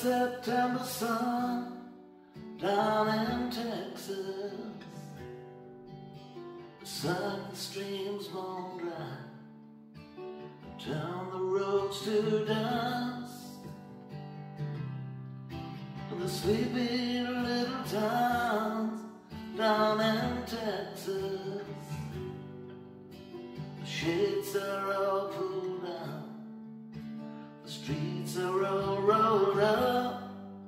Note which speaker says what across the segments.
Speaker 1: September sun down in Texas. The sun streams won't dry, turn the roads to dust. The sleepy little towns down in Texas, the shades are all pulled down, the streets are all rolled up.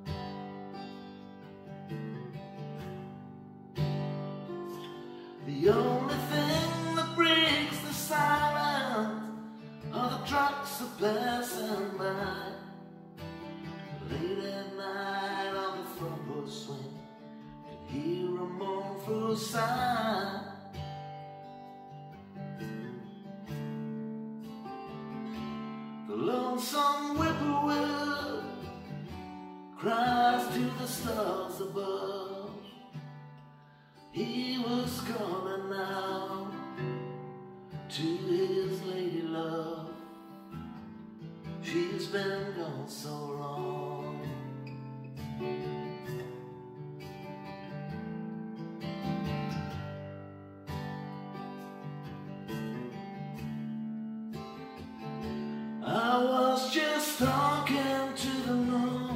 Speaker 1: The only thing that breaks the silence are the trucks that passing by. Late at night on the front porch swing, can hear a mournful sigh. The lonesome whippoorwill cries to the stars above. He was calling out to his lady love. She's been gone so long. I was just talking to the moon,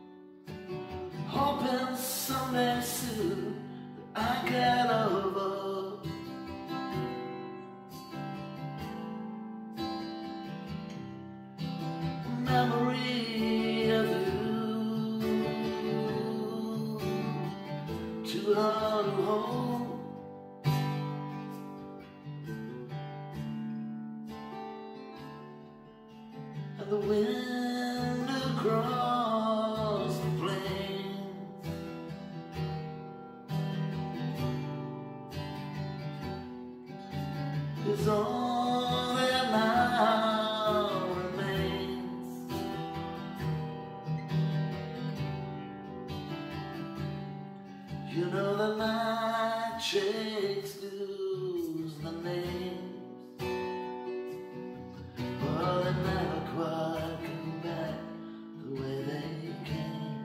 Speaker 1: hoping someday soon that I get over. Memory of you, too hard to hold. And the wind across the plains, is all that now remains. You know the night shakes loose the names, but they never quite come back the way they came.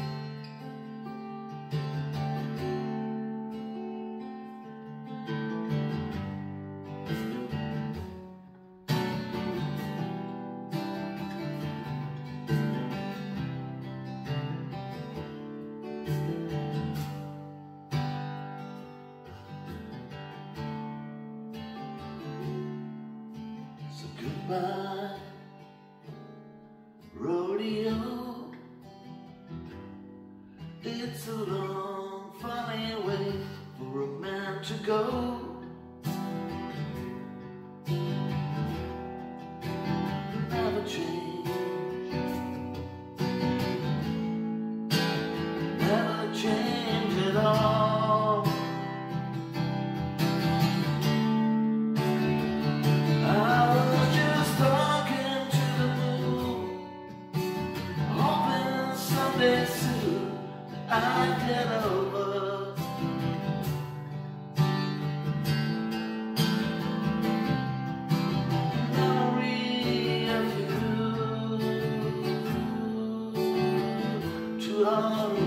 Speaker 1: So goodbye, rodeo. It's a long, funny way for a man to go. Never change, never change at all. I was just talking to the moon, hoping someday soon I get over. Memory of you, too hard.